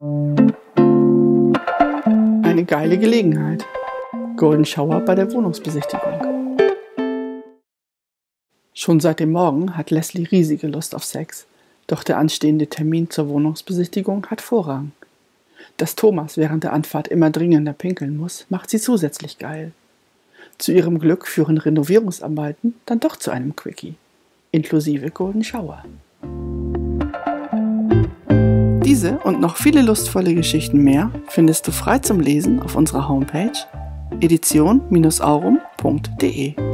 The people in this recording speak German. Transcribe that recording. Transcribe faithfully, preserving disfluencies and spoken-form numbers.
Eine geile Gelegenheit. Golden Shower bei der Wohnungsbesichtigung. Schon seit dem Morgen hat Leslie riesige Lust auf Sex, doch der anstehende Termin zur Wohnungsbesichtigung hat Vorrang. Dass Thomas während der Anfahrt immer dringender pinkeln muss, macht sie zusätzlich geil. Zu ihrem Glück führen Renovierungsarbeiten dann doch zu einem Quickie, inklusive Golden Shower. Diese und noch viele lustvolle Geschichten mehr findest du frei zum Lesen auf unserer Homepage edition Bindestrich aurum Punkt de.